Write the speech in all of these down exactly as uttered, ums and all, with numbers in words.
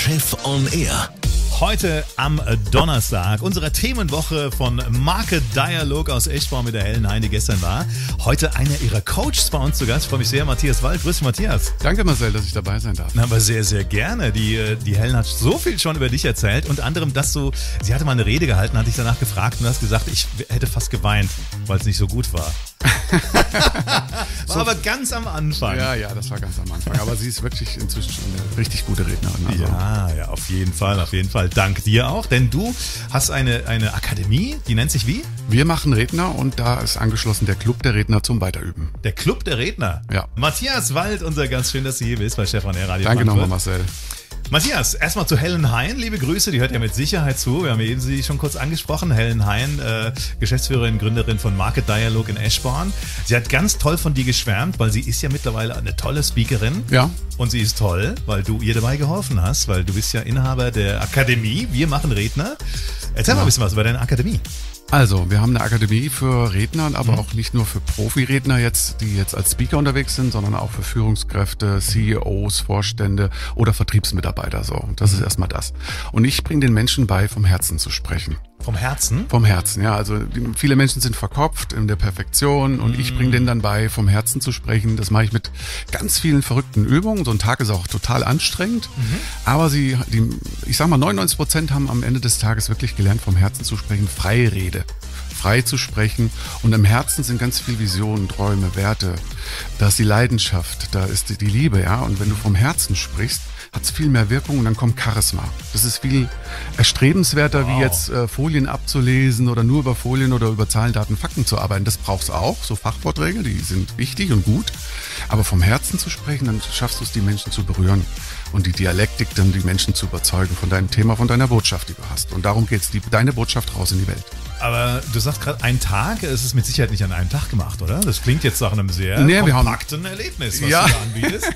Chef on Air. Heute am Donnerstag, unsere Themenwoche von Market Dialog aus Eschborn mit der Helen Hein, die gestern war. Heute einer ihrer Coaches bei uns zu Gast. Ich freue mich sehr, Matthias Wald. Grüß dich, Matthias. Danke, Marcel, dass ich dabei sein darf. Na, aber sehr, sehr gerne. Die, die Helen hat so viel schon über dich erzählt. Unter anderem, dass du, sie hatte mal eine Rede gehalten, hatte ich danach gefragt und du hast gesagt, ich hätte fast geweint, weil es nicht so gut war. War so, aber ganz am Anfang. Ja, ja, das war ganz am Anfang. Aber sie ist wirklich inzwischen schon eine richtig gute Rednerin. Also. Ja, ja, auf jeden Fall, auf jeden Fall. Dank dir auch, denn du hast eine, eine Akademie, die nennt sich wie? Wir machen Redner und da ist angeschlossen der Club der Redner zum Weiterüben. Der Club der Redner? Ja. Matthias Wald, unser Gast, schön, dass du hier bist bei Chef on Air Radio. Danke nochmal, Marcel. Matthias, erstmal zu Helen Hein, liebe Grüße, die hört ja mit Sicherheit zu. Wir haben eben sie schon kurz angesprochen. Helen Hein, äh, Geschäftsführerin, Gründerin von Market Dialog in Eschborn. Sie hat ganz toll von dir geschwärmt, weil sie ist ja mittlerweile eine tolle Speakerin. Ja. Und sie ist toll, weil du ihr dabei geholfen hast, weil du bist ja Inhaber der Akademie. Wir machen Redner. Erzähl ja. mal ein bisschen was über deine Akademie. Also, wir haben eine Akademie für Redner, aber mhm. auch nicht nur für Profi-Redner jetzt, die jetzt als Speaker unterwegs sind, sondern auch für Führungskräfte, C E Os, Vorstände oder Vertriebsmitarbeiter. So, das mhm. ist erstmal das. Und ich bringe den Menschen bei, vom Herzen zu sprechen. Vom Herzen? Vom Herzen, ja. Also die, viele Menschen sind verkopft in der Perfektion und mm. ich bringe denen dann bei, vom Herzen zu sprechen. Das mache ich mit ganz vielen verrückten Übungen. So ein Tag ist auch total anstrengend. Mhm. Aber sie, die, ich sag mal, neunundneunzig Prozent haben am Ende des Tages wirklich gelernt, vom Herzen zu sprechen. Freie Rede. Frei zu sprechen. Und im Herzen sind ganz viel Visionen, Träume, Werte. Da ist die Leidenschaft, da ist die, die Liebe, ja. Und wenn du vom Herzen sprichst, hat es viel mehr Wirkung und dann kommt Charisma. Das ist viel erstrebenswerter, wow. wie jetzt äh, Folien abzulesen oder nur über Folien oder über Zahlen, Daten, Fakten zu arbeiten. Das brauchst du auch, so Fachvorträge, die sind wichtig und gut. Aber vom Herzen zu sprechen, dann schaffst du es, die Menschen zu berühren und die Dialektik dann die Menschen zu überzeugen von deinem Thema, von deiner Botschaft, die du hast. Und darum geht's, die, deine Botschaft raus in die Welt. Aber du sagst gerade, ein Tag, es ist mit Sicherheit nicht an einem Tag gemacht, oder? Das klingt jetzt nach einem sehr nee, kompakten wir haben, Erlebnis, was ja. du da anbietest.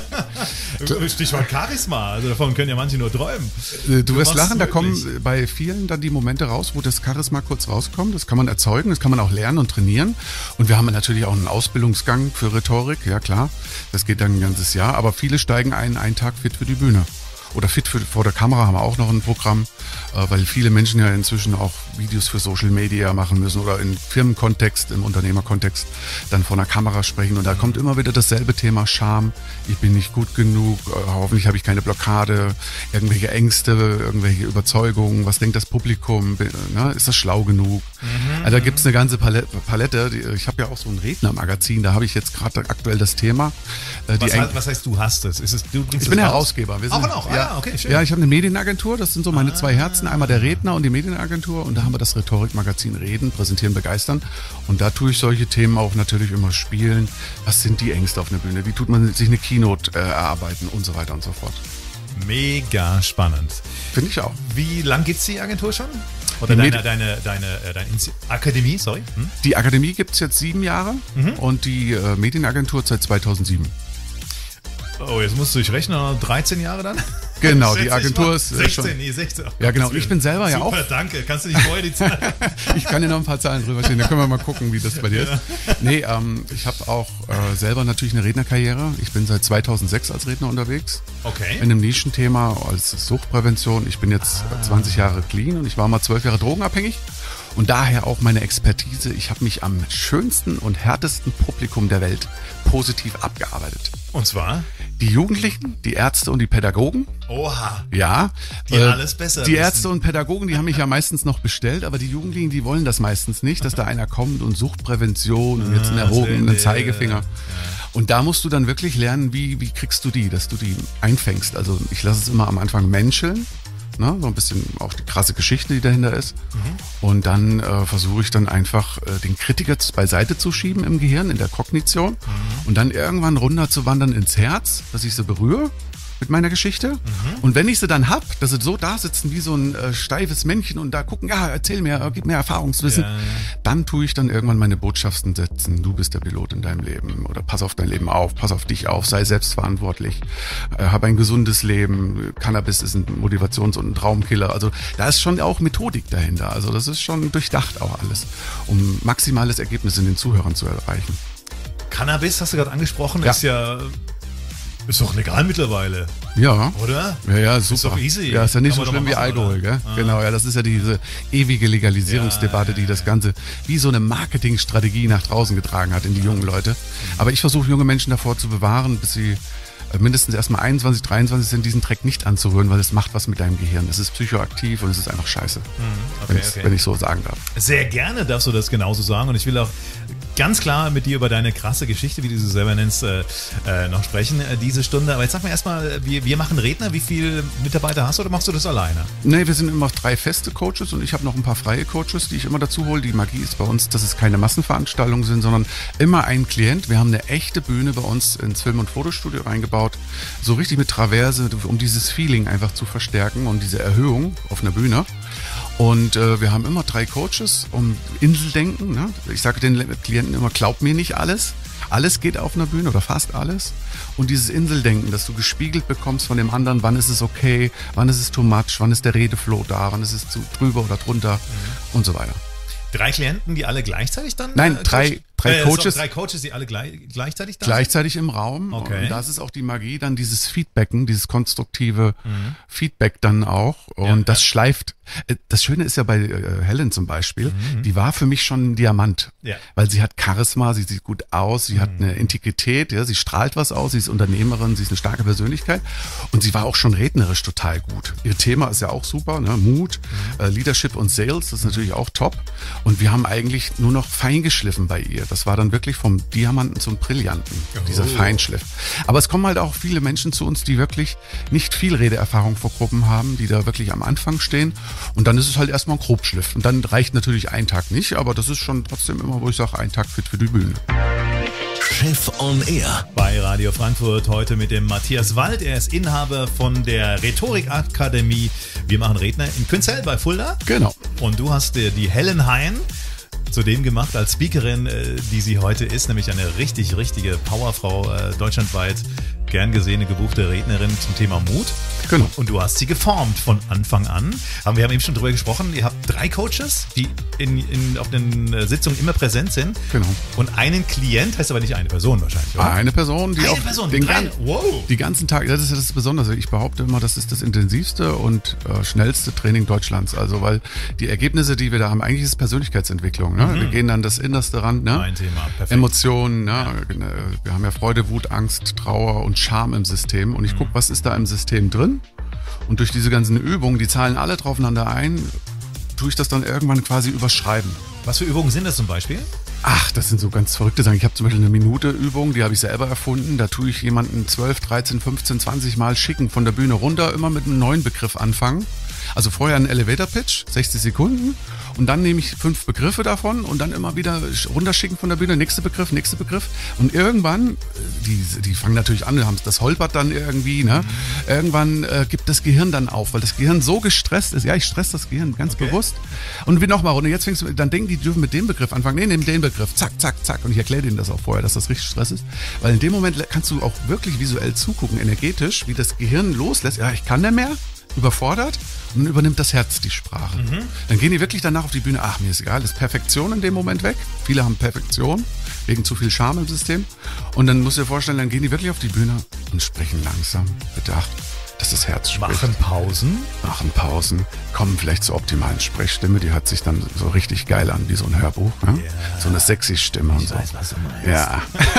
Stichwort Charisma, also davon können ja manche nur träumen. Du, du wirst lachen, da kommen bei vielen dann die Momente raus, wo das Charisma kurz rauskommt. Das kann man erzeugen, das kann man auch lernen und trainieren. Und wir haben natürlich auch einen Ausbildungsgang für Rhetorik, ja klar. Das geht dann ein ganzes Jahr, aber viele steigen ein, einen Tag fit für die Bühne. Oder fit für, vor der Kamera haben wir auch noch ein Programm, äh, weil viele Menschen ja inzwischen auch Videos für Social Media machen müssen oder in Firmenkontext, im Unternehmerkontext dann vor einer Kamera sprechen. Und da kommt immer wieder dasselbe Thema: Scham, ich bin nicht gut genug, äh, hoffentlich habe ich keine Blockade, irgendwelche Ängste, irgendwelche Überzeugungen, was denkt das Publikum, ne? Ist das schlau genug? Mhm. Also da gibt's eine ganze Palette. Palette. Ich habe ja auch so ein Rednermagazin, da habe ich jetzt gerade aktuell das Thema. Äh, was, heißt, was heißt, du hast es? Ist es du ich bin Herausgeber. Wir sind, auch noch? Ja, Ah, okay, schön. Ja, ich habe eine Medienagentur, das sind so meine ah. zwei Herzen, einmal der Redner und die Medienagentur, und da haben wir das Rhetorikmagazin Reden, Präsentieren, Begeistern, und da tue ich solche Themen auch natürlich immer spielen. Was sind die Ängste auf einer Bühne? Wie tut man sich eine Keynote äh, erarbeiten und so weiter und so fort. Mega spannend. Finde ich auch. Wie lang gibt's die Agentur schon? Oder deine, deine, deine, äh, deine Akademie, sorry? Hm? Die Akademie gibt's jetzt sieben Jahre mhm. und die äh, Medienagentur seit zweitausendsieben. Oh, jetzt musst du durchrechnen, dreizehn Jahre dann? Genau, die Agentur ist sechzehn, schon... Nee, sechzehn. Ja, genau. Ich bin selber ja auch... Super, danke. Kannst du nicht vorher die Zahlen... Ich kann dir noch ein paar Zahlen drüber stehen. Da können wir mal gucken, wie das bei dir ist. Nee, ähm, ich habe auch äh, selber natürlich eine Rednerkarriere. Ich bin seit zweitausendsechs als Redner unterwegs. Okay. In einem Nischenthema als Suchtprävention. Ich bin jetzt ah. zwanzig Jahre clean und ich war mal zwölf Jahre drogenabhängig. Und daher auch meine Expertise. Ich habe mich am schönsten und härtesten Publikum der Welt positiv abgearbeitet. Und zwar? Die Jugendlichen, die Ärzte und die Pädagogen. Oha. Ja. Die äh, alles besser Die wissen. Ärzte und Pädagogen, die haben mich ja meistens noch bestellt, aber die Jugendlichen, die wollen das meistens nicht, dass da einer kommt und Suchtprävention und jetzt einen erhobenen Zeigefinger. Ja. Und da musst du dann wirklich lernen, wie, wie kriegst du die, dass du die einfängst. Also ich lasse es immer am Anfang menscheln. Ne, so ein bisschen auch die krasse Geschichte, die dahinter ist. Mhm. Und dann äh, versuche ich dann einfach äh, den Kritiker beiseite zu schieben im Gehirn, in der Kognition. Mhm. Und dann irgendwann runter zu wandern ins Herz, dass ich sie berühre mit meiner Geschichte. Mhm. Und wenn ich sie dann hab, dass sie so da sitzen wie so ein äh, steifes Männchen und da gucken, ja, erzähl mir, äh, gib mir Erfahrungswissen, ja, ja. Dann tue ich dann irgendwann meine Botschaften setzen. Du bist der Pilot in deinem Leben oder pass auf dein Leben auf, pass auf dich auf, sei selbstverantwortlich, äh, hab ein gesundes Leben. Cannabis ist ein Motivations- und ein Traumkiller. Also da ist schon auch Methodik dahinter. Also das ist schon durchdacht auch alles, um maximales Ergebnis in den Zuhörern zu erreichen. Cannabis, hast du gerade angesprochen, ja. ist ja Ist doch legal mittlerweile. Ja. Oder? Ja, ja, super. Ist doch easy. Ja, ist ja nicht Kann so man schlimm doch wie mal machen, Alkohol, gell? Ah. Genau, ja, das ist ja diese ewige Legalisierungsdebatte, Ja, ja, die das ja. Ganze wie so eine Marketingstrategie nach draußen getragen hat in die jungen Leute. Aber ich versuche junge Menschen davor zu bewahren, bis sie äh, mindestens erstmal einundzwanzig, dreiundzwanzig sind, diesen Dreck nicht anzurühren, weil es macht was mit deinem Gehirn. Es ist psychoaktiv und es ist einfach scheiße, Okay, wenn, ich, okay. wenn ich so sagen darf. Sehr gerne darfst du das genauso sagen und ich will auch ganz klar mit dir über deine krasse Geschichte, wie du sie selber nennst, äh, äh, noch sprechen, äh, diese Stunde. Aber jetzt sag mir erstmal, wir, wir machen Redner. Wie viele Mitarbeiter hast du oder machst du das alleine? Nee, wir sind immer drei feste Coaches und ich habe noch ein paar freie Coaches, die ich immer dazu hole. Die Magie ist bei uns, dass es keine Massenveranstaltungen sind, sondern immer ein Klient. Wir haben eine echte Bühne bei uns ins Film- und Fotostudio reingebaut. So richtig mit Traverse, um dieses Feeling einfach zu verstärken und diese Erhöhung auf einer Bühne. Und äh, wir haben immer drei Coaches um Inseldenken. Ne? Ich sage den Klienten immer, glaub mir nicht alles. Alles geht auf einer Bühne oder fast alles. Und dieses Inseldenken, dass du gespiegelt bekommst von dem anderen, wann ist es okay, wann ist es too much, wann ist der Redeflow da, wann ist es zu drüber oder drunter mhm. und so weiter. Drei Klienten, die alle gleichzeitig dann? Nein, äh, drei, coachen? drei äh, Coaches. So, drei Coaches, die alle gleich, gleichzeitig da Gleichzeitig im Raum. Okay. Und das ist auch die Magie, dann dieses Feedbacken, dieses konstruktive mhm. Feedback dann auch. Und Ja, das ja. schleift. Das Schöne ist ja bei äh, Helen zum Beispiel, Mhm. die war für mich schon ein Diamant. Ja. Weil sie hat Charisma, sie sieht gut aus, sie hat eine Integrität, ja, sie strahlt was aus, sie ist Unternehmerin, sie ist eine starke Persönlichkeit. Und sie war auch schon rednerisch total gut. Ihr Thema ist ja auch super, ne? Mut, äh, Leadership und Sales, das ist natürlich auch top. Und wir haben eigentlich nur noch fein geschliffen bei ihr. Das war dann wirklich vom Diamanten zum Brillanten, Oh. dieser Feinschliff. Aber es kommen halt auch viele Menschen zu uns, die wirklich nicht viel Redeerfahrung vor Gruppen haben, die da wirklich am Anfang stehen. Und dann ist es halt erstmal ein Grobschliff. Und dann reicht natürlich ein Tag nicht, aber das ist schon trotzdem immer, wo ich sage, ein Tag fit für die Bühne. Chef on Air. Bei Radio Frankfurt heute mit dem Matthias Wald. Er ist Inhaber von der Rhetorikakademie. Wir machen Redner in Künzell bei Fulda. Genau. Und du hast dir die Helen Hein zu dem gemacht als Speakerin, äh, die sie heute ist, nämlich eine richtig, richtige Powerfrau, äh, deutschlandweit gern gesehene, gebuchte Rednerin zum Thema Mut. Genau. Und du hast sie geformt von Anfang an. Aber wir haben eben schon drüber gesprochen, ihr habt drei Coaches, die in, in, auf den äh, Sitzungen immer präsent sind. Genau. Und einen Klient, heißt aber nicht eine Person wahrscheinlich, oder? Eine Person, die Eine auch Person, den drei. gan- Wow. die ganzen Tag, das ist ja das Besondere. Ich behaupte immer, das ist das intensivste und äh, schnellste Training Deutschlands. Also, weil die Ergebnisse, die wir da haben, eigentlich ist Persönlichkeitsentwicklung. Ne? Mhm. Wir gehen dann das Innerste ran. Ne? Mein Thema, perfekt. Emotionen, ne? Wir haben ja Freude, Wut, Angst, Trauer und Scham im System. Und ich gucke, was ist da im System drin? Und durch diese ganzen Übungen, die zahlen alle draufeinander ein, tue ich das dann irgendwann quasi überschreiben. Was für Übungen sind das zum Beispiel? Ach, das sind so ganz verrückte Sachen. Ich habe zum Beispiel eine Minute-Übung, die habe ich selber erfunden. Da tue ich jemanden zwölf, dreizehn, fünfzehn, zwanzig Mal schicken von der Bühne runter, immer mit einem neuen Begriff anfangen. Also vorher einen Elevator-Pitch, sechzig Sekunden. Und dann nehme ich fünf Begriffe davon und dann immer wieder runterschicken von der Bühne, nächster Begriff, nächster Begriff. Und irgendwann, die, die fangen natürlich an, haben das holpert dann irgendwie, ne? Mhm. Irgendwann äh, gibt das Gehirn dann auf, weil das Gehirn so gestresst ist. Ja, ich stress das Gehirn ganz okay. bewusst. Und wie nochmal, und jetzt fängst du, dann denken die, die dürfen mit dem Begriff anfangen. Nee, nimm den Begriff, zack, zack, zack. Und ich erkläre denen das auch vorher, dass das richtig Stress ist. Weil in dem Moment kannst du auch wirklich visuell zugucken, energetisch, wie das Gehirn loslässt. Ja, ich kann nicht mehr. Überfordert und dann übernimmt das Herz die Sprache. Mhm. Dann gehen die wirklich danach auf die Bühne, ach, mir ist egal, ist Perfektion in dem Moment weg. Viele haben Perfektion, wegen zu viel Charme im System. Und dann musst du dir vorstellen, dann gehen die wirklich auf die Bühne und sprechen langsam, bedacht, dass das Herz spricht. Machen Pausen. Machen Pausen, kommen vielleicht zur optimalen Sprechstimme, die hört sich dann so richtig geil an, wie so ein Hörbuch. Ne? Yeah. So eine sexy Stimme ich und so. weiß, was du meinst. Ja.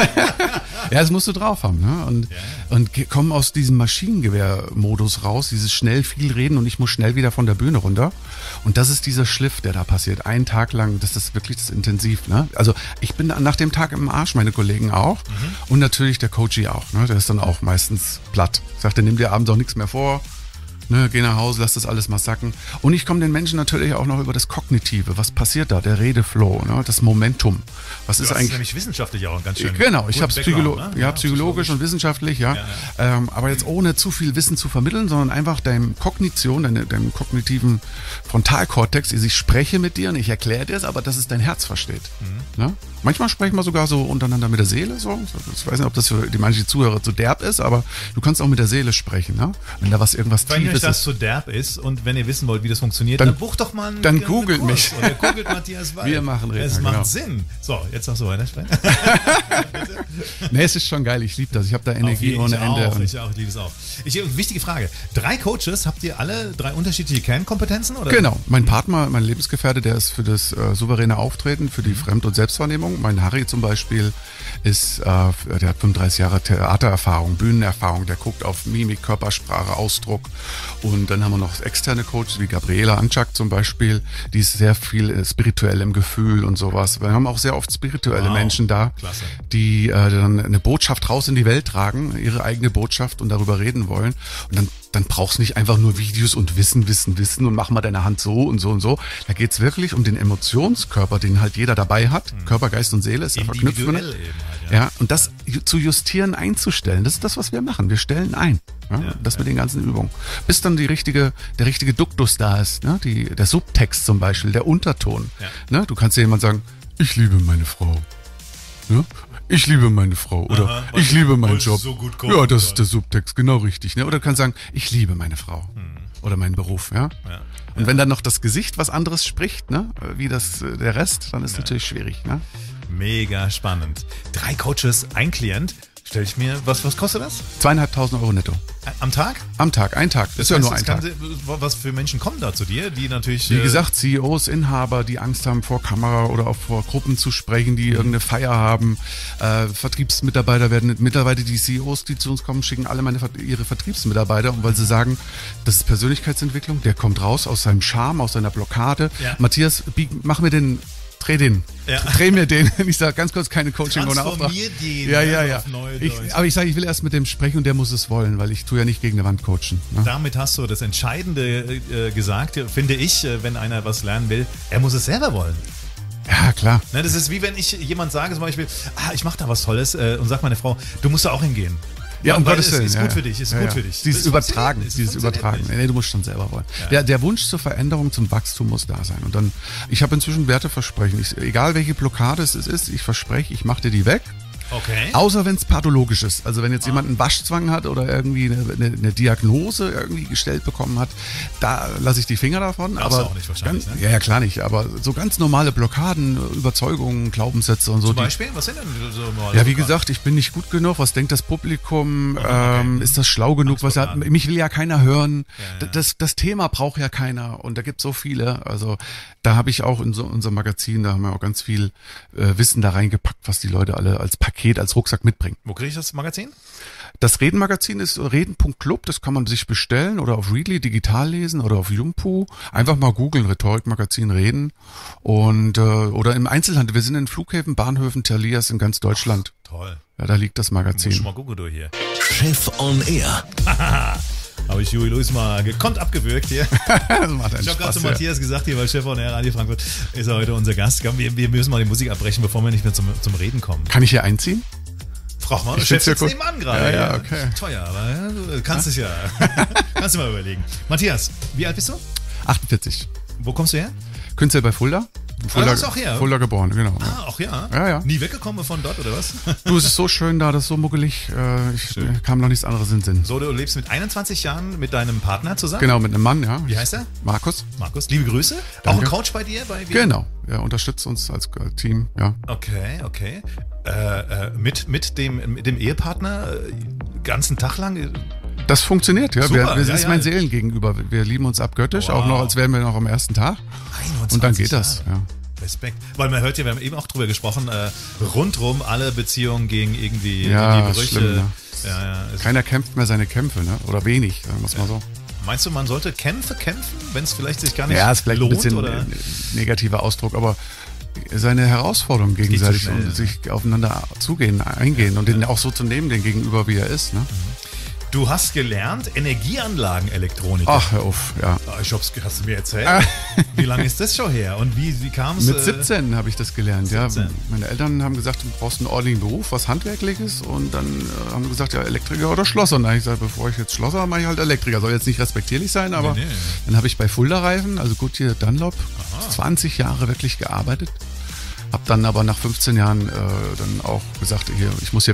Ja, das musst du drauf haben. Ne? Und, ja. und kommen aus diesem Maschinengewehr-Modus raus, dieses schnell viel reden und ich muss schnell wieder von der Bühne runter. Und das ist dieser Schliff, der da passiert. Einen Tag lang, das ist wirklich das intensiv. Ne? Also ich bin nach dem Tag im Arsch, meine Kollegen auch. Mhm. Und natürlich der Coachie auch. Ne? Der ist dann auch meistens platt. Sagt, nimm dir abends auch nichts mehr vor. Ne, geh nach Hause, lass das alles mal sacken. Und ich komme den Menschen natürlich auch noch über das Kognitive. Was passiert da? Der Redeflow, ne? Das Momentum. Was ist das eigentlich? ist nämlich wissenschaftlich auch ganz schön. Genau, ich habe es Psycholo ne? ja, ja, psychologisch und wissenschaftlich, ja. ja, ja. Ähm, aber jetzt ohne zu viel Wissen zu vermitteln, sondern einfach deinem Kognition, deinem, deinem kognitiven Frontalkortex, ich spreche mit dir und ich erkläre dir es, aber dass es dein Herz versteht. Mhm. Ne? Manchmal sprechen wir sogar so untereinander mit der Seele. So. Ich weiß nicht, ob das für die manche Zuhörer zu derb ist, aber du kannst auch mit der Seele sprechen. Ne? Wenn da was irgendwas Wenn Tiefes euch das ist. zu derb ist und wenn ihr wissen wollt, wie das funktioniert, dann, dann bucht doch mal einen Dann googelt mich. Oder googelt Matthias Wald. Wir machen Redner, Es macht genau. Sinn. So, jetzt noch so weiter sprechen. Nee, es ist schon geil. Ich liebe das. Ich habe da Energie je, ohne ich Ende. Auch, ich auch, ich liebe es auch. Ich, wichtige Frage. Drei Coaches, habt ihr alle drei unterschiedliche Kernkompetenzen? Oder? Genau. Mein Partner, mein Lebensgefährte, der ist für das äh, souveräne Auftreten, für die Fremd- und Selbstwahrnehmung. Mein Harry zum Beispiel ist, äh, der hat fünfunddreißig Jahre Theatererfahrung, Bühnenerfahrung. Der guckt auf Mimik, Körpersprache, Ausdruck. Und dann haben wir noch externe Coaches wie Gabriela Anczak zum Beispiel. Die ist sehr viel spirituell im Gefühl und sowas. Wir haben auch sehr oft spirituelle Wow. Menschen da, Klasse. die äh, dann eine Botschaft raus in die Welt tragen, ihre eigene Botschaft und darüber reden wollen. Und dann, dann brauchst du nicht einfach nur Videos und Wissen, Wissen, Wissen und mach mal deine Hand so und so und so. Da geht's wirklich um den Emotionskörper, den halt jeder dabei hat. Mhm. Körper, Geist und Seele ist ja verknüpft. Individuell eben halt, ja. Ja, und das ju- zu justieren, einzustellen, das ist das, was wir machen. Wir stellen ein. Ja, Ja, das ja. mit den ganzen Übungen. Bis dann die richtige, der richtige Duktus da ist, ne? die, der Subtext zum Beispiel, der Unterton. Ja. Ne? Du kannst ja jemand sagen, ich liebe meine Frau. Ne? Ich liebe meine Frau. Oder Aha, weil ich du- liebe meinen weil du Job. so gut kochen Ja, das ist kannst. der Subtext, genau richtig. Ne? Oder du kannst sagen, ich liebe meine Frau. Hm. Oder meinen Beruf. Ja? Ja. Und wenn dann noch das Gesicht was anderes spricht, ne? wie das, äh, der Rest, dann ist Ja. natürlich schwierig. Ne? Mega spannend. Drei Coaches, ein Klient. Stell ich mir, was, was kostet das? Zweieinhalbtausend Euro netto. Am Tag? Am Tag, ein Tag. Das ist ja heißt, nur es ein kann Tag. se- Was für Menschen kommen da zu dir, die natürlich... Wie äh, gesagt, C E Os, Inhaber, die Angst haben, vor Kamera oder auch vor Gruppen zu sprechen, die irgendeine Feier haben. Äh, Vertriebsmitarbeiter werden, mittlerweile die C E Os, die zu uns kommen, schicken alle meine, ihre Vertriebsmitarbeiter, weil sie sagen, das ist Persönlichkeitsentwicklung, der kommt raus aus seinem Charme, aus seiner Blockade. Ja. Matthias, bieg, mach mir den, dreh den, Ja. dreh mir den. Ich sage ganz kurz, keine Coaching ohne Auftrag. Transformier den, Ja, ne, ja, so ja. auf neue Ich, Deutsch. aber ich sage, ich will erst mit dem sprechen und der muss es wollen, weil ich tue ja nicht gegen eine Wand coachen. Ne? Damit hast du das Entscheidende äh, gesagt, finde ich, äh, wenn einer was lernen will, er muss es selber wollen. Ja, klar. Ne, das ist wie wenn ich jemand sage zum Beispiel, ah, ich mache da was Tolles äh, und sagt meine Frau, du musst da auch hingehen. Ja, um Weil Gottes es Willen. ist ja, gut ja. für dich, ist ja, gut ja. für dich. Dieses Das Übertragen, funktioniert nicht, dieses das funktioniert Übertragen. nicht. Nee, nee, du musst schon selber wollen. Ja. Der, der Wunsch zur Veränderung, zum Wachstum muss da sein. Und dann, ich habe inzwischen Werteversprechen. Ich, egal welche Blockade es ist, ich verspreche, ich mache dir die weg. Okay. Außer wenn es pathologisch ist. Also wenn jetzt jemand einen Waschzwang hat oder irgendwie eine, eine, eine Diagnose irgendwie gestellt bekommen hat, da lasse ich die Finger davon. Darfst aber du auch nicht wahrscheinlich, ganz, ne? Ja, ja, klar nicht. Aber so ganz normale Blockaden, Überzeugungen, Glaubenssätze und so. Zum die, Beispiel, was sind denn so normale ja, wie Blockaden? gesagt, ich bin nicht gut genug. Was denkt das Publikum? okay. Ähm, ist das schlau genug? Was hat, Angstblockaden. mich will ja keiner hören. Ja, ja. Das, das Thema braucht ja keiner. Und da gibt es so viele. Also da habe ich auch in so unserem Magazin, da haben wir auch ganz viel äh, Wissen da reingepackt, was die Leute alle als Paket, als Rucksack mitbringen. Wo kriege ich das Magazin? Das Reden-Magazin ist reden Punkt club, das kann man sich bestellen oder auf Readly digital lesen oder auf Jumpu. Einfach mal googeln, Rhetorik-Magazin Reden. Und äh, oder im Einzelhandel. Wir sind in Flughäfen, Bahnhöfen, Talias in ganz Deutschland. Toll. Ja, da liegt das Muss Magazin. mal gucken, du hier. Chef on Air. Habe ich Juri Luis mal gekonnt abgewürgt hier. Das macht einen Ich habe gerade Spaß, zu ja. Matthias gesagt, hier bei Chef on Air Radio Frankfurt ist er heute unser Gast. Komm, wir, wir müssen mal die Musik abbrechen, bevor wir nicht mehr zum, zum Reden kommen. Kann ich hier einziehen? Frag mal, der Ich Chef find's ja sitzt gut. nebenan gerade. Ja, ja, okay. Teuer, aber ja, du kannst es ja. Kannst du mal überlegen. Matthias, wie alt bist du? achtundvierzig. Wo kommst du her? Künzel bei Fulda. Fulda, Ah, ist auch her. Fulda geboren, genau. Ah, auch ja. Ja, ja. Nie weggekommen von dort, oder was? Du, es ist so schön da, das ist so muckelig. Äh, ich Schön. mir kam noch nichts anderes in den Sinn. So, du lebst mit einundzwanzig Jahren mit deinem Partner zusammen? Genau, mit einem Mann, ja. Wie heißt er? Markus. Markus. Liebe Grüße. Auch Danke. ein Coach bei dir? Bei Genau. Er unterstützt uns als äh, Team, ja. Okay, okay. Äh, äh, mit, mit, dem, mit dem Ehepartner äh, ganzen Tag lang? äh, Das funktioniert, ja. Super, wir, wir ja, ist ja. mein Seelengegenüber. Wir lieben uns abgöttisch, Wow. auch noch, als wären wir noch am ersten Tag. einundzwanzig Und dann geht das, Jahre. ja. Respekt. Weil man hört ja, wir haben eben auch drüber gesprochen, äh, rundrum alle Beziehungen gegen irgendwie Ja, in die Brüche. schlimm, ne? Ja, ja. Es- Keiner kämpft mehr seine Kämpfe, ne? Oder wenig, sagen wir es mal so. Meinst du, man sollte Kämpfe kämpfen, wenn es vielleicht sich gar nicht Ja, ist vielleicht lohnt? ein bisschen oder? ein negativer Ausdruck, aber seine Herausforderungen gegenseitig schnell, und ne? sich aufeinander zugehen, eingehen und den auch so zu nehmen, den Gegenüber, wie er ist, ne? Du hast gelernt, Energieanlagenelektronik. Ach, hör auf, ja. Ah, Ich hab's, hast du mir erzählt? Wie lange ist das schon her? Und wie, wie kam es? Mit siebzehn habe ich das gelernt, ja. siebzehn. Meine Eltern haben gesagt, du brauchst einen ordentlichen Beruf, was Handwerkliches. Und dann äh, haben sie gesagt, ja, Elektriker oder Schlosser. Und dann habe ich gesagt, bevor ich jetzt Schlosser mache, mache ich halt Elektriker. Soll jetzt nicht respektierlich sein, aber Nee, nee. dann habe ich bei Fulda Reifen, also Goodyear Dunlop, zwanzig Jahre wirklich gearbeitet. Habe dann aber nach fünfzehn Jahren äh, dann auch gesagt, hier, ich muss hier weg.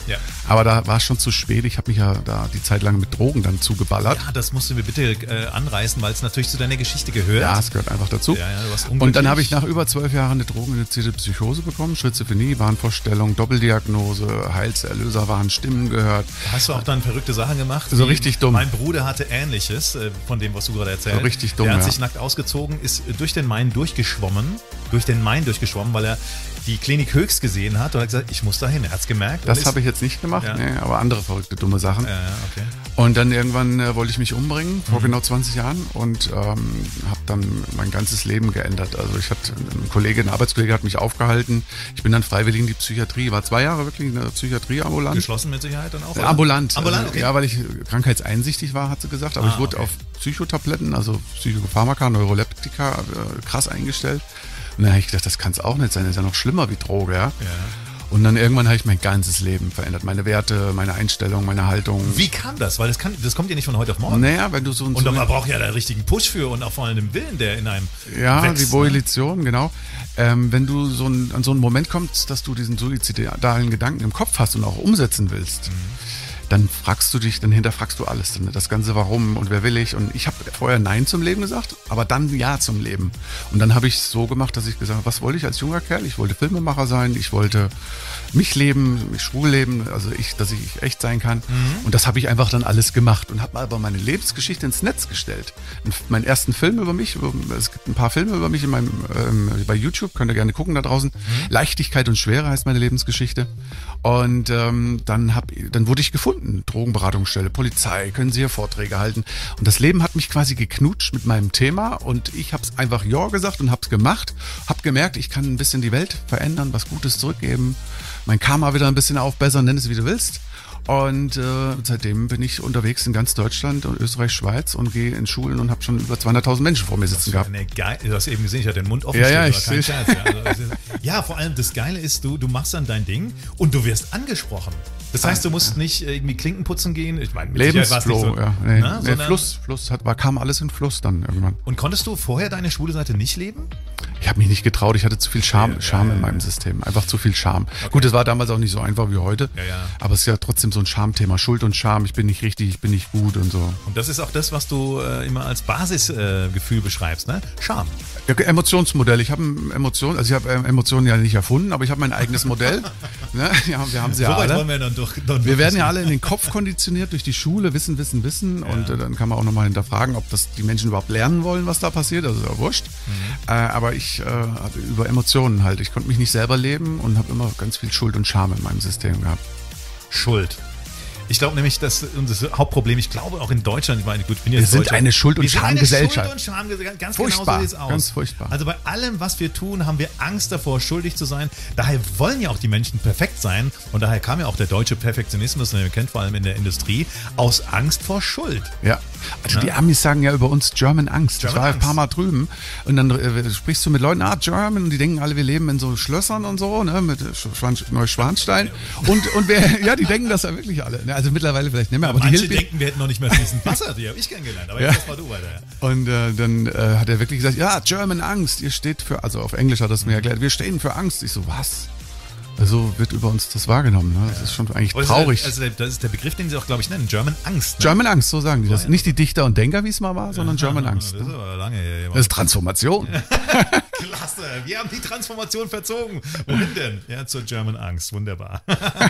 Ja. Aber da war es schon zu spät. Ich habe mich ja da die Zeit lang mit Drogen dann zugeballert. Ja, das musst du mir bitte äh, anreißen, weil es natürlich zu deiner Geschichte gehört. Ja, es gehört einfach dazu. Ja, ja, du warst und dann habe ich nach über zwölf Jahren eine drogeninduzierte Psychose bekommen, Schizophrenie, Wahnvorstellung, Doppeldiagnose, Heilserlöserwahn, Stimmen gehört. Hast du auch dann verrückte Sachen gemacht? So richtig dumm. Mein Bruder hatte Ähnliches, äh, von dem, was du gerade erzählst. So richtig dumm, Der hat ja. sich nackt ausgezogen, ist durch den Main durchgeschwommen, durch den Main durchgeschwommen, weil er die Klinik Höchst gesehen hat und hat gesagt, ich muss dahin. Er hat es gemerkt. Das habe ich jetzt nicht gemacht, Ja. nee, aber andere verrückte, dumme Sachen. Ja, ja, okay. Und dann irgendwann äh, wollte ich mich umbringen, vor Mhm. genau zwanzig Jahren, und ähm, habe dann mein ganzes Leben geändert. Also ich hatte, ein Kollege, ein Arbeitskollege hat mich aufgehalten. Ich bin dann freiwillig in die Psychiatrie, war zwei Jahre wirklich in der Psychiatrie ambulant. Geschlossen mit Sicherheit dann auch? Äh, oder? Ambulant. Ambulant, Also, okay. Ja, weil ich krankheitseinsichtig war, hat sie gesagt. Aber Ah, ich wurde okay. auf Psychotabletten, also Psychopharmaka, Neuroleptika, äh, krass eingestellt. Und dann habe ich gedacht, das kann es auch nicht sein, das ist ja noch schlimmer wie Droge, ja. Ja. Und dann irgendwann habe ich mein ganzes Leben verändert. Meine Werte, meine Einstellung, meine Haltung. Wie kam das? Weil das, kann, das kommt ja nicht von heute auf morgen. Naja, wenn du so ein Und man braucht ja da einen richtigen Push für und auch vor allem den Willen, der in einem Ja, wächst, die Volition, genau. Ähm, wenn du so ein, an so einen Moment kommst, dass du diesen suizidalen Gedanken im Kopf hast und auch umsetzen willst, dann fragst du dich, dann hinterfragst du alles. Dann das ganze Warum und wer will ich. Und ich habe vorher Nein zum Leben gesagt, aber dann Ja zum Leben. Und dann habe ich es so gemacht, dass ich gesagt habe, was wollte ich als junger Kerl? Ich wollte Filmemacher sein, ich wollte mich leben, mich schwul leben, also ich, dass ich echt sein kann. Mhm. Und das habe ich einfach dann alles gemacht und habe aber meine Lebensgeschichte ins Netz gestellt. Und meinen ersten Film über mich, es gibt ein paar Filme über mich in meinem, ähm, bei YouTube, könnt ihr gerne gucken da draußen. Mhm. Leichtigkeit und Schwere heißt meine Lebensgeschichte. Und ähm, dann, hab, dann wurde ich gefunden, Drogenberatungsstelle, Polizei, können Sie hier Vorträge halten. Und das Leben hat mich quasi geknutscht mit meinem Thema und ich habe es einfach Ja gesagt und habe es gemacht, habe gemerkt, ich kann ein bisschen die Welt verändern, was Gutes zurückgeben, mein Karma wieder ein bisschen aufbessern, nenn es wie du willst. Und äh, seitdem bin ich unterwegs in ganz Deutschland und Österreich, Schweiz und gehe in Schulen und habe schon über zweihunderttausend Menschen vor mir sitzen gehabt. Eine geil, du hast eben gesehen, ich hatte den Mund offen. Ja, ja, stehen, ich kein sehe. Scherz, ja. Also, ja, vor allem das Geile ist, du, du machst dann dein Ding und du wirst angesprochen. Das heißt, du musst nicht irgendwie Klinken putzen gehen. Ich meine, mit Sicherheit war's Lebensflow, nicht so, ja. Nee, na, nee, sondern- Fluss, Fluss hat, war, kam alles in Fluss dann irgendwann. Und konntest du vorher deine schwule Seite nicht leben? Ich habe mich nicht getraut, ich hatte zu viel Scham, Ja, Scham ja, in ja, meinem ja. System. Einfach zu viel Scham. Gut, es war damals auch nicht so einfach wie heute, Ja, ja. aber es ist ja trotzdem so ein Schamthema. Schuld und Scham, ich bin nicht richtig, ich bin nicht gut und so. Und das ist auch das, was du äh, immer als Basisgefühl äh, Gefühl beschreibst, ne? Scham. Ja, Emotionsmodell. Ich habe Emotionen, also ich habe äh, Emotionen ja nicht erfunden, aber ich habe mein eigenes Modell. Ne? Ja, wir haben sie ja So weit alle. wollen wir dann durch. Dann Wir werden ja alle in den Kopf konditioniert durch die Schule, Wissen, Wissen, Wissen. Ja. Und äh, dann kann man auch nochmal hinterfragen, ob das die Menschen überhaupt lernen wollen, was da passiert. Das ist ja wurscht. Mhm. Äh, aber ich äh, hatte über Emotionen halt. Ich konnte mich nicht selber leben und habe immer ganz viel Schuld und Scham in meinem System gehabt. Schuld. Ich glaube nämlich, dass unser Hauptproblem, ich glaube auch in Deutschland, ich meine, gut, ich bin jetzt Wir sind Deutscher. eine Schuld- und Wir sind eine Schamgesellschaft. Schuld- und Schamgesellschaft, ganz Furchtbar, genau so sieht es aus. ganz furchtbar. Also bei allem, was wir tun, haben wir Angst davor, schuldig zu sein. Daher wollen ja auch die Menschen perfekt sein und daher kam ja auch der deutsche Perfektionismus, den ihr kennt vor allem in der Industrie, aus Angst vor Schuld. Ja. Also Ja. die Amis sagen ja über uns German Angst. German ich war Angst. ein paar Mal drüben und dann äh, sprichst du mit Leuten, ah, German, und die denken alle, wir leben in so Schlössern und so, ne, mit Schwan Neuschwanstein. Und, und wer, ja, die denken das ja wirklich alle. Ne? Also mittlerweile vielleicht nicht mehr, aber die Manche Hillbillies- denken, wir hätten noch nicht mehr fließend Wasser, die habe ich kennengelernt, aber Ja. jetzt mal du weiter. Und äh, dann äh, hat er wirklich gesagt, ja, German Angst, ihr steht für, also auf Englisch hat er es mir erklärt, wir stehen für Angst. Ich so, was? Also wird über uns das wahrgenommen. Ne? Das ist schon eigentlich Aber das traurig. Ist, also der- das ist der Begriff, den sie auch, glaube ich, nennen, German Angst. Ne? German Angst, so sagen die das. Nicht die Dichter und Denker, wie es mal war, sondern German Angst. Das ist aber lange her. Das ist Transformation. Klasse, wir haben die Transformation verzogen. Wohin denn? Ja, zur German Angst, wunderbar.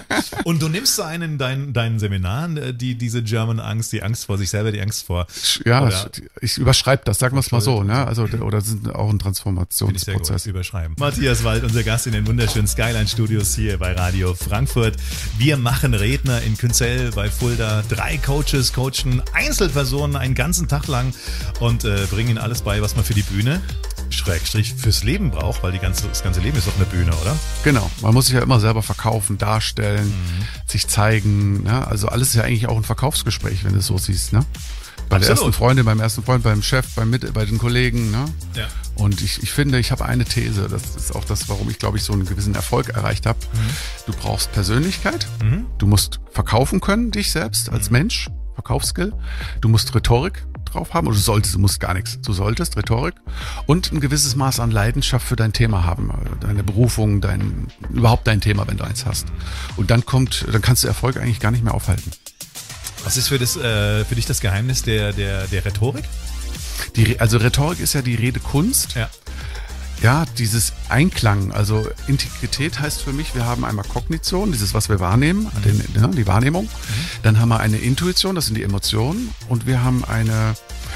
Und du nimmst da einen in deinen, deinen Seminaren, äh, die, diese German Angst, die Angst vor sich selber, die Angst vor... Ja, Oder- ich überschreibe das, sagen wir es mal so. Ne? Also, oder das ist auch ein Finde ich sehr gut, Transformationsprozess. überschreiben. Matthias Wald, unser Gast in den wunderschönen Skyline-Studios hier bei Radio Frankfurt. Wir machen Redner in Künzell bei Fulda. Drei Coaches coachen Einzelpersonen einen ganzen Tag lang und äh, bringen ihnen alles bei, was man für die Bühne, Schrägstrich, fürs Leben braucht, weil die ganze, das ganze Leben ist doch eine Bühne, oder? Genau, man muss sich ja immer selber verkaufen, darstellen, sich zeigen. Ne? Also alles ist ja eigentlich auch ein Verkaufsgespräch, wenn du es so siehst. Ne? Bei der Absolut. ersten Freundin, beim ersten Freund, beim Chef, beim Mit bei den Kollegen. Ne? Ja. Und ich, ich finde, ich habe eine These, das ist auch das, warum ich, glaube ich, so einen gewissen Erfolg erreicht habe. Du brauchst Persönlichkeit, du musst verkaufen können, dich selbst als Mensch, Verkaufsskill. Du musst Rhetorik, drauf haben. Oder du solltest, du musst gar nichts. Du solltest Rhetorik und ein gewisses Maß an Leidenschaft für dein Thema haben. Deine Berufung, dein, überhaupt dein Thema, wenn du eins hast. Und dann kommt, dann kannst du Erfolg eigentlich gar nicht mehr aufhalten. Was ist für, das, äh, für dich das Geheimnis der, der, der Rhetorik? Die, also Rhetorik ist ja die Redekunst. Ja. Ja, dieses Einklang, also Integrität heißt für mich, wir haben einmal Kognition, dieses, was wir wahrnehmen, mhm. den, ja, die Wahrnehmung. Mhm. Dann haben wir eine Intuition, das sind die Emotionen. Und wir haben eine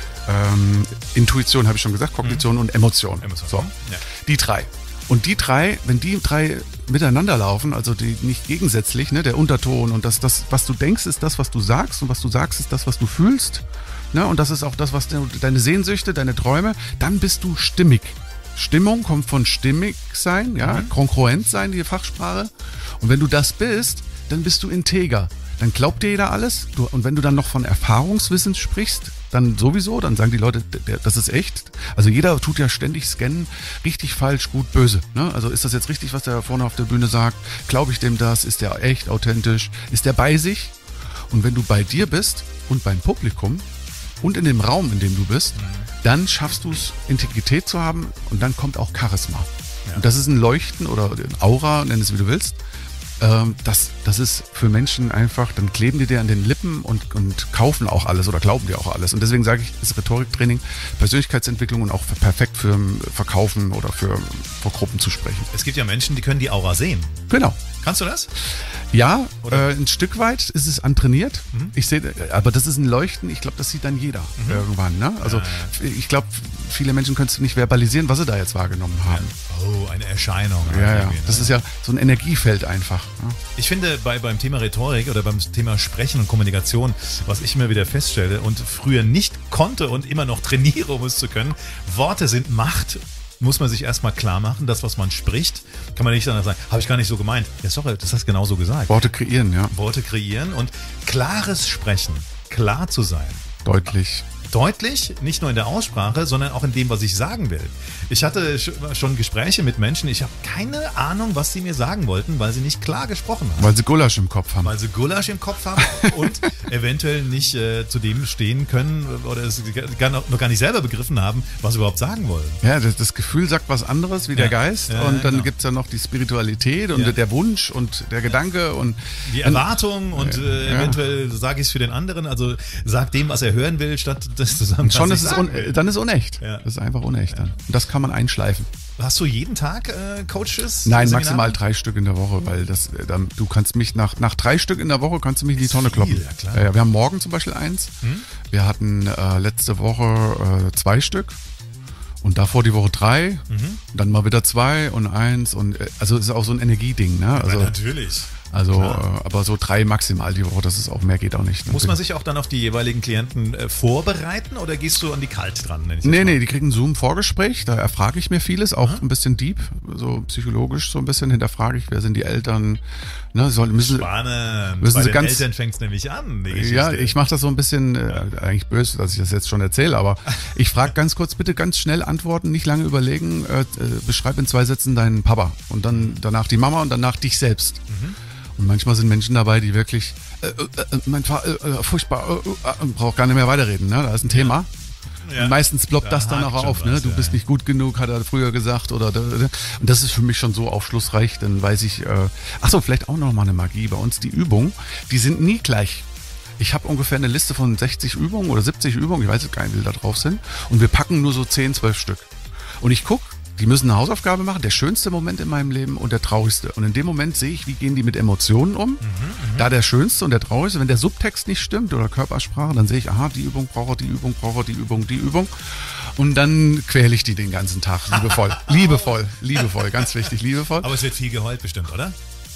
ähm, Intuition, habe ich schon gesagt, Kognition mhm. und Emotion. Emotion. So, ja. Die drei. Und die drei, wenn die drei miteinander laufen, also die nicht gegensätzlich, ne, der Unterton und das, das, was du denkst, ist das, was du sagst und was du sagst, ist das, was du fühlst. Ne, und das ist auch das, was de, deine Sehnsüchte, deine Träume, dann bist du stimmig. Stimmung kommt von stimmig sein, ja, mhm. kongruent sein, die Fachsprache. Und wenn du das bist, dann bist du integer. Dann glaubt dir jeder alles. Du, und wenn du dann noch von Erfahrungswissen sprichst, dann sowieso, dann sagen die Leute, der, das ist echt. Also jeder tut ja ständig scannen, richtig, falsch, gut, böse. Ne? Also ist das jetzt richtig, was der vorne auf der Bühne sagt? Glaube ich dem das? Ist der echt, authentisch? Ist der bei sich? Und wenn du bei dir bist und beim Publikum und in dem Raum, in dem du bist, mhm. dann schaffst du es, Integrität zu haben und dann kommt auch Charisma. Ja. Und das ist ein Leuchten oder ein Aura, nenn es wie du willst. Ähm, das, das ist für Menschen einfach, dann kleben die dir an den Lippen und, und kaufen auch alles oder glauben dir auch alles. Und deswegen sage ich, ist Rhetoriktraining, Persönlichkeitsentwicklung und auch perfekt für Verkaufen oder für vor Gruppen zu sprechen. Es gibt ja Menschen, die können die Aura sehen. Genau. Kannst du das? Ja, äh, ein Stück weit ist es antrainiert. Mhm. Ich sehe, aber das ist ein Leuchten. Ich glaube, das sieht dann jeder mhm. irgendwann. Ne? Also ja, ja. ich glaube, viele Menschen können es nicht verbalisieren, was sie da jetzt wahrgenommen haben. Ja. Oh, eine Erscheinung. Ja, ja. Das ist ja so ein Energiefeld einfach. Ja. Ich finde, bei, beim Thema Rhetorik oder beim Thema Sprechen und Kommunikation, was ich immer wieder feststelle und früher nicht konnte und immer noch trainiere, um es zu können, Worte sind Macht. Muss man sich erstmal klar machen, das, was man spricht, kann man nicht dann sagen, habe ich gar nicht so gemeint. Ja, sorry, das hast du genau so gesagt. Worte kreieren, ja. Worte kreieren und klares Sprechen, klar zu sein. Deutlich. Deutlich, nicht nur in der Aussprache, sondern auch in dem, was ich sagen will. Ich hatte schon Gespräche mit Menschen, ich habe keine Ahnung, was sie mir sagen wollten, weil sie nicht klar gesprochen haben. Weil sie Gulasch im Kopf haben. Weil sie Gulasch im Kopf haben und eventuell nicht äh, zu dem stehen können oder es gar noch, noch gar nicht selber begriffen haben, was sie überhaupt sagen wollen. Ja, das, das Gefühl sagt was anderes wie ja. der Geist ja, und dann genau. gibt es ja noch die Spiritualität und ja. der Wunsch und der Gedanke und die Erwartung und äh, eventuell ja. sage ich es für den anderen, also sag dem, was er hören will, statt das zusammen. Und schon ist es un- dann ist es unecht. Ja. Das ist einfach unecht dann. Und das kann man einschleifen. Hast du jeden Tag äh, Coaches? Nein, Seminare? Maximal drei Stück in der Woche, weil das, dann, du kannst mich nach, nach drei Stück in der Woche kannst du mich in die Tonne viel, kloppen. Ja, klar. Ja, wir haben morgen zum Beispiel eins. Hm? Wir hatten äh, letzte Woche äh, zwei Stück. Und davor die Woche drei, mhm. dann mal wieder zwei und eins und also es ist auch so ein Energieding, ne? Also ja, natürlich. Also, äh, aber so drei maximal die Woche, das ist auch, mehr geht auch nicht. Ne? Muss man sich auch dann auf die jeweiligen Klienten äh, vorbereiten oder gehst du an die kalt dran? Nee, mal? nee, die kriegen ein Zoom-Vorgespräch, da erfrage ich mir vieles, auch mhm. ein bisschen deep, so psychologisch so ein bisschen hinterfrage ich, wer sind die Eltern, ne, soll, müssen, Spannend, müssen bei sie den ganz, Eltern fängt es nämlich an. Ja, ich mache das so ein bisschen, äh, eigentlich böse, dass ich das jetzt schon erzähle, aber ich frage ganz kurz, bitte ganz schnell antworten, nicht lange überlegen, äh, beschreib in zwei Sätzen deinen Papa und dann danach die Mama und danach dich selbst. Mhm. Und manchmal sind Menschen dabei, die wirklich, äh, äh, mein Vater, äh, furchtbar, äh, äh, braucht gar nicht mehr weiterreden, ne? Da ist ein Thema. Ja. Und meistens ploppt da das dann auch auf, ne? Was, du ja, bist ja. nicht gut genug, hat er früher gesagt. Oder, und das ist für mich schon so aufschlussreich, dann weiß ich, äh, ach so, vielleicht auch noch mal eine Magie bei uns, die Übungen, die sind nie gleich. Ich habe ungefähr eine Liste von sechzig Übungen oder siebzig Übungen, ich weiß jetzt gar nicht, wie da drauf sind. Und wir packen nur so zehn, zwölf Stück. Und ich gucke, die müssen eine Hausaufgabe machen, der schönste Moment in meinem Leben und der traurigste. Und in dem Moment sehe ich, wie gehen die mit Emotionen um. Mhm, da der schönste und der traurigste, wenn der Subtext nicht stimmt oder Körpersprache, dann sehe ich, aha, die Übung brauche die Übung, brauche die Übung, die Übung. Und dann quäle ich die den ganzen Tag, liebevoll. liebevoll, liebevoll, ganz wichtig, liebevoll. Aber es wird viel geheult bestimmt, oder?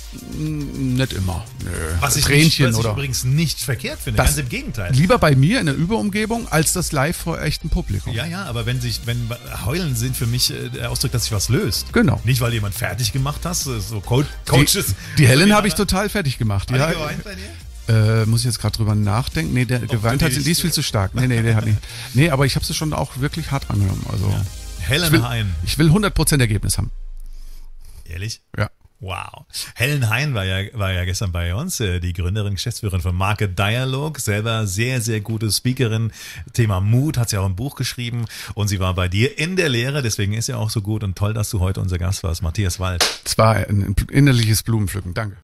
Nicht immer. Nö. Was ich, Tränchen nicht, was ich oder übrigens nicht verkehrt finde, das ganz im Gegenteil. Lieber bei mir in der Überumgebung als das live vor echtem Publikum. Ja, ja, aber wenn sich, wenn Heulen sind für mich der Ausdruck, dass sich was löst. Genau. Nicht, weil jemand fertig gemacht hast, so Co- Coaches. Die, die Helen habe ich total fertig gemacht. Hat die die geweint bei dir? Äh, muss ich jetzt gerade drüber nachdenken. Nee, der oh, geweint hat, die ist viel zu stark. Nee, nee, der hat nicht. Nee, aber ich habe sie schon auch wirklich hart angenommen. Also, ja. Helen ich will, Hein. Ich will hundert Prozent Ergebnis haben. Ehrlich? Ja. Wow. Helen Hein war ja, war ja gestern bei uns, die Gründerin, Geschäftsführerin von Market Dialog, selber sehr, sehr gute Speakerin. Thema Mut, hat sie auch ein Buch geschrieben und sie war bei dir in der Lehre, deswegen ist sie auch so gut und toll, dass du heute unser Gast warst, Matthias Wald. Es war ein innerliches Blumenpflücken, danke.